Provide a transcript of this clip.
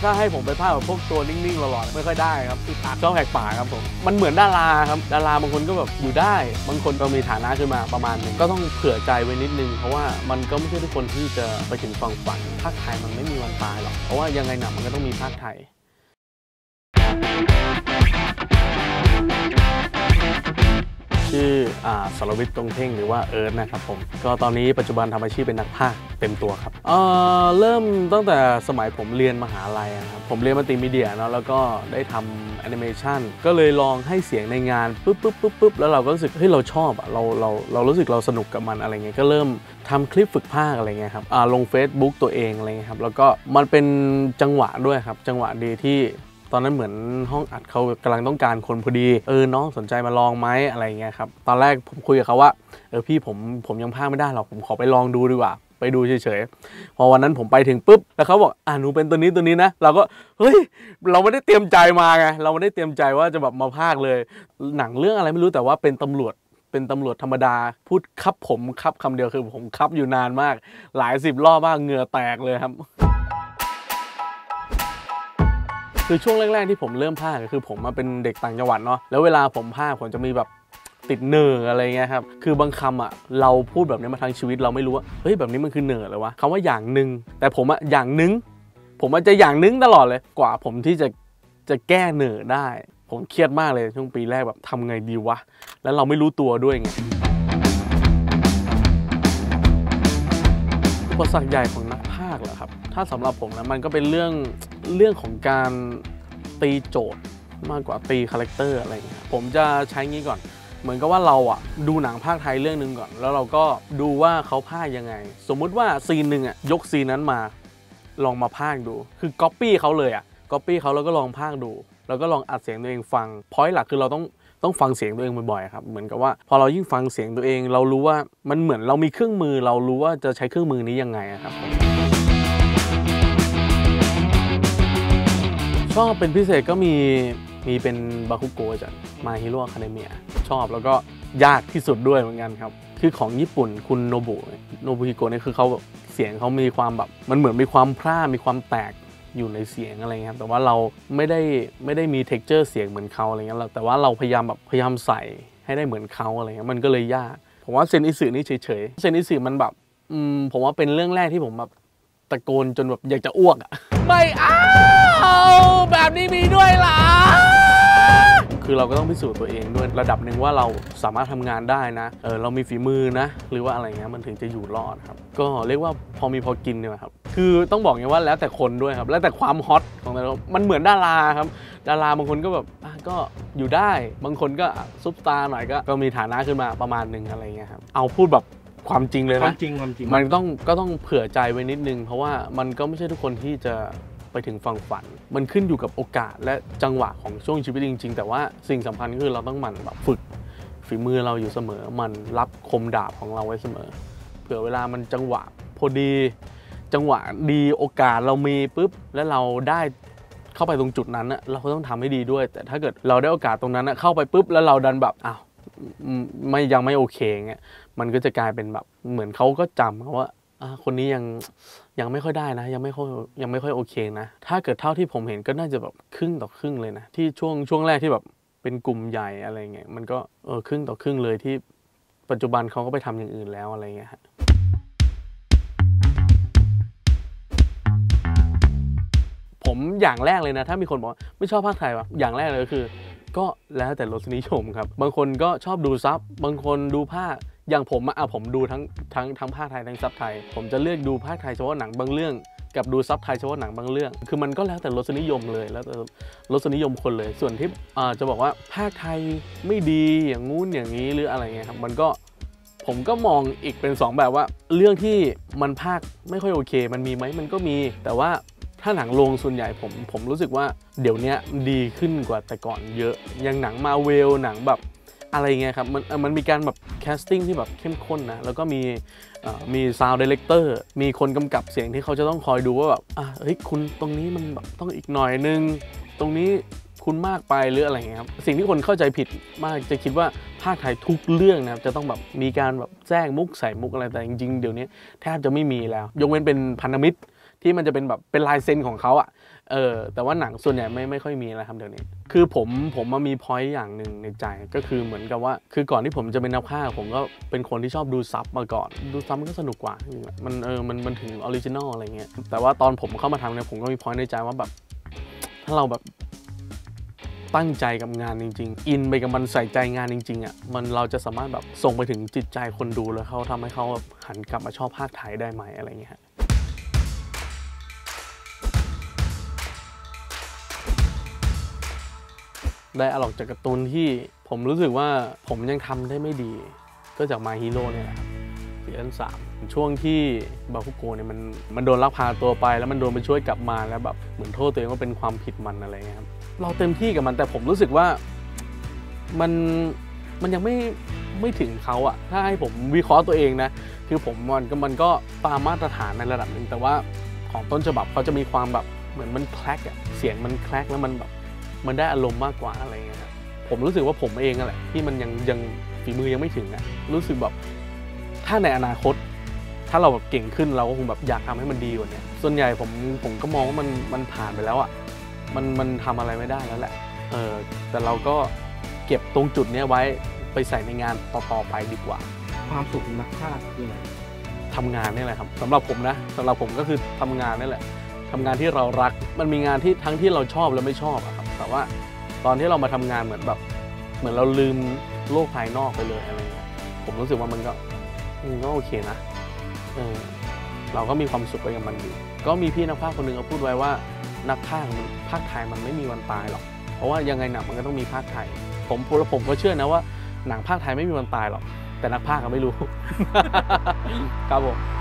ถ้าให้ผมไปพากย์แบบพวกตัวนิ่งๆหล่อๆไม่ค่อยได้ครับที่ปากชอบแหกปากครับผมมันเหมือนดาราครับดาราบางคนก็แบบอยู่ได้บางคนก็มีฐานะขึ้นมาประมาณนึงก็ต้องเผื่อใจไว้นิดนึงเพราะว่ามันก็ไม่ใช่ทุกคนที่จะไปถึงฝั่งฝันภาคไทยมันไม่มีวันตายหรอกเพราะว่ายังไงหนังมันก็ต้องมีภาคไทยชื่อสรวิทย์ ตรงเท่งหรือว่าเอิร์ธนะครับผมก็ตอนนี้ปัจจุบันทำอาชีพเป็นนักพากย์เต็มตัวครับเริ่มตั้งแต่สมัยผมเรียนมหาลัยครับผมเรียนมัลติมีเดียเนาะแล้วก็ได้ทำแอนิเมชันก็เลยลองให้เสียงในงานปุ๊บแล้วเราก็รู้สึกเฮ้ยเราชอบเรารู้สึกเราสนุกกับมันอะไรเงี้ยก็เริ่มทำคลิปฝึกพากย์อะไรเงี้ยครับลง Facebook ตัวเองอะไรเงี้ยครับแล้วก็มันเป็นจังหวะด้วยครับจังหวะดีที่ตอนนั้นเหมือนห้องอัดเขากำลังต้องการคนพอดีน้องสนใจมาลองไหมอะไรเงี้ยครับตอนแรกผมคุยกับเขาว่าพี่ผมยังพากย์ไม่ได้หรอกผมขอไปลองดูดีกว่าไปดูเฉยๆพอวันนั้นผมไปถึงปุ๊บแล้วเขาบอกหนูเป็นตัวนี้นะเราก็เฮ้ยเราไม่ได้เตรียมใจมาไงเราไม่ได้เตรียมใจว่าจะแบบมาพากย์เลยหนังเรื่องอะไรไม่รู้แต่ว่าเป็นตำรวจธรรมดาพูดครับผมครับคำเดียวคือผมครับอยู่นานมากหลาย10 รอบมากเหงื่อแตกเลยครับคือช่วงแรกๆที่ผมเริ่มพากย์คือผมมาเป็นเด็กต่างจังหวัดเนาะแล้วเวลาผมพากย์ผมจะมีแบบติดเนออะไรเงี้ยครับคือบางคำเราพูดแบบนี้มาทั้งชีวิตเราไม่รู้ว่าเฮ้ยแบบนี้มันคือเนอเลยวะคำว่าอย่างหนึ่งแต่ผมอย่างนึงผมจะอย่างนึงตลอดเลยกว่าผมที่จะแก้เนอได้ผมเครียดมากเลยช่วงปีแรกแบบทำไงดีวะแล้วเราไม่รู้ตัวด้วยไงอุปสรรคใหญ่ของนักพากย์เหรอครับถ้าสำหรับผมนะมันก็เป็นเรื่องของการตีโจทย์มากกว่าตีคาแรคเตอร์อะไรเงี้ยผมจะใช้งี้ก่อนเหมือนกับว่าเราดูหนังภาคไทยเรื่องนึงก่อนแล้วเราก็ดูว่าเขาพากย์ยังไงสมมุติว่าซีนหนึ่งยกซีนนั้นมาลองมาพากย์ดูคือก๊อปปี้เขาเลยก๊อปปี้เขาแล้วก็ลองพากย์ดูแล้วก็ลองอัดเสียงตัวเองฟังพอยต์หลักคือเราต้องฟังเสียงตัวเองบ่อยๆครับเหมือนกับว่าพอเรายิ่งฟังเสียงตัวเองเรารู้ว่ามันเหมือนเรามีเครื่องมือเรารู้ว่าจะใช้เครื่องมือนี้ยังไงครับชอบเป็นพิเศษก็มีเป็นบาคุโกะจาก My Hero Academia ชอบแล้วก็ยากที่สุดด้วยเหมือนกันครับคือของญี่ปุ่นคุณโนบุฮิโกะเนี่ยคือเขาเสียงเขามีความแบบมันเหมือนมีความพร่ามีความแตกอยู่ในเสียงอะไรเงี้ยครับแต่ว่าเราไม่ได้มี texture เสียงเหมือนเขาอะไรเงี้ยแต่ว่าเราพยายามใส่ให้ได้เหมือนเขาอะไรเงี้ยมันก็เลยยากผมว่าเซนอิสึนี่เฉยๆเซนอิสึมันแบบผมว่าเป็นเรื่องแรกที่ผมแบบตะโกนจนแบบอยากจะอ้วกไม่แบบนี้มีด้วยล่ะคือเราก็ต้องพิสูจน์ตัวเองด้วยระดับหนึ่งว่าเราสามารถทำงานได้นะเรามีฝีมือนะหรือว่าอะไรเงี้ยมันถึงจะอยู่รอดครับก็เรียกว่าพอมีพอกินเนี่ยครับคือต้องบอกอย่างว่าแล้วแต่คนด้วยครับแล้วแต่ความฮอตของแต่ละมันเหมือนดาราครับดาราบางคนก็แบบก็อยู่ได้บางคนก็ซุปตาร์หน่อยก็มีฐานะขึ้นมาประมาณนึงอะไรเงี้ยครับเอาพูดแบบความจริงเลยนะความจริงมันก็ต้องเผื่อใจไว้นิดนึงเพราะว่ามันก็ไม่ใช่ทุกคนที่จะไปถึงฝั่งฝันมันขึ้นอยู่กับโอกาสและจังหวะของช่วงชีวิตจริงๆแต่ว่าสิ่งสำคัญคือเราต้องหมั่นแบบฝึกฝีมือเราอยู่เสมอมันรับคมดาบของเราไว้เสมอเผื่อเวลามันจังหวะพอดีจังหวะดีโอกาสเรามีปุ๊บแล้วเราได้เข้าไปตรงจุดนั้นเราก็ต้องทำให้ดีด้วยแต่ถ้าเกิดเราได้โอกาสตรงนั้นเข้าไปปุ๊บแล้วเราดันแบบยังไม่โอเคเงี้ยมันก็จะกลายเป็นแบบเหมือนเขาก็จำว่าคนนี้ยังไม่ค่อยได้นะยังไม่ค่อยโอเคนะถ้าเกิดเท่าที่ผมเห็นก็น่าจะแบบครึ่งต่อครึ่งเลยนะที่ช่วงแรกที่แบบเป็นกลุ่มใหญ่อะไรเงี้ยมันก็ครึ่งต่อครึ่งเลยที่ปัจจุบันเขาก็ไปทำอย่างอื่นแล้วอะไรเงี้ยผมอย่างแรกเลยนะถ้ามีคนบอกไม่ชอบภาคไทยวะอย่างแรกเลยก็คือก็แล้วแต่รสนิยมครับบางคนก็ชอบดูซับบางคนดูภาคอย่างผมดูทั้งภาคไทยทั้งซับไทยผมจะเลือกดูภาคไทยเฉพาะหนังบางเรื่องกับดูซับไทยเฉพาะหนังบางเรื่องคือมันก็แล้วแต่รสนิยมเลยแล้วแต่รสนิยมคนเลยส่วนที่จะบอกว่าภาคไทยไม่ดีอย่างงู้นอย่างนี้หรืออะไรเงี้ยครับมันก็ผมก็มองอีกเป็น2แบบว่าเรื่องที่มันภาคไม่ค่อยโอเคมันมีไหมมันก็มีแต่ว่าถ้าหนังโรงส่วนใหญ่ผมรู้สึกว่าเดี๋ยวนี้ดีขึ้นกว่าแต่ก่อนเยอะอย่างหนังมาเวลหนังแบบอะไรเงี้ยครับมันมีการแบบแคสติ้งที่แบบเข้มข้นนะแล้วก็มีซาวด์ไดเรคเตอร์มีคนกำกับเสียงที่เขาจะต้องคอยดูว่าแบบเฮ้ยคุณตรงนี้มันแบบต้องอีกหน่อยนึงตรงนี้คุณมากไปหรืออะไรเงี้ยครับสิ่งที่คนเข้าใจผิดมากจะคิดว่าภาคไทยทุกเรื่องนะครับจะต้องแบบมีการแบบแทรกมุกใส่มุกอะไรแต่จริงๆเดี๋ยวนี้แทบจะไม่มีแล้วยกเว้นเป็นพันธมิตรที่มันจะเป็นแบบเป็นลายเซ็นของเขาอ่ะแต่ว่าหนังส่วนใหญ่ไม่ค่อยมีแล้วครับเดี๋ยวนี้คือผมมามีพอยต์อย่างหนึ่งในใจก็คือเหมือนกับว่าคือก่อนที่ผมจะเป็นนักพากย์ผมก็เป็นคนที่ชอบดูซับมาก่อนดูซับมันก็สนุกกว่ามันถึงออริจินอลอะไรเงี้ยแต่ว่าตอนผมเข้ามาทำเนี่ยผมก็มีพอยต์ในใจว่าแบบถ้าเราแบบตั้งใจกับงานจริงๆอินไปกับมันใส่ใจงานจริงๆอ่ะเราจะสามารถแบบส่งไปถึงจิตใจคนดูแล้วเขาทำให้เขาหันกลับมาชอบภาคไทยได้ไหมอะไรเงี้ยได้ออกจากการ์ตูนที่ผมรู้สึกว่าผมยังทำได้ไม่ดีก็จาก My Hero เนี่ยแหละครับซีซั่น3ช่วงที่บาคุโกะเนี่ยมันโดนลักพาตัวไปแล้วมันโดนไปช่วยกลับมาแล้วแบบเหมือนโทษตัวเองว่าเป็นความผิดมันอะไรเงี้ยครับเราเต็มที่กับมันแต่ผมรู้สึกว่ามันยังไม่ถึงเขาอะถ้าให้ผมวิเคราะห์ตัวเองนะคือมันก็ตามมาตรฐานในระดับหนึ่งแต่ว่าของต้นฉบับเขาจะมีความแบบเหมือนมันแคลกอะเสียงมันแคลกแล้วมันแบบมันได้อารมณ์มากกว่าอะไรเงี้ยครับผมรู้สึกว่าผมเองนั่นแหละที่มันยังฝีมือยังไม่ถึงอะรู้สึกแบบถ้าในอนาคตถ้าเราแบบเก่งขึ้นเราก็คงแบบอยากทำให้มันดีกว่านี้ส่วนใหญ่ผมก็มองว่ามันผ่านไปแล้วอะมันทำอะไรไม่ได้แล้วแหละแต่เราก็เก็บตรงจุดนี้ไว้ไปใส่ในงานต่อไปดีกว่าความสุขของนักพากย์คืออะไรทำงานนี่แหละครับสำหรับผมนะสำหรับผมก็คือทำงานนี่แหละทำงานที่เรารักมันมีงานที่ทั้งที่เราชอบและไม่ชอบอะครับแต่ว่าตอนที่เรามาทำงานเหมือนเราลืมโลกภายนอกไปเลยอะไรเงี้ยผมรู้สึกว่ามันก็โอเคนะเราก็มีความสุขไปกับมันอยู่ก็มีพี่นักพากย์คนหนึ่งเขาพูดไว้ว่านักพากย์ภาคไทยมันไม่มีวันตายหรอกเพราะว่ายังไงหนังมันก็ต้องมีภาคไทยผมก็เชื่อนะว่าหนังภาคไทยไม่มีวันตายหรอกแต่นักพากย์ก็ไม่รู้ ครับผม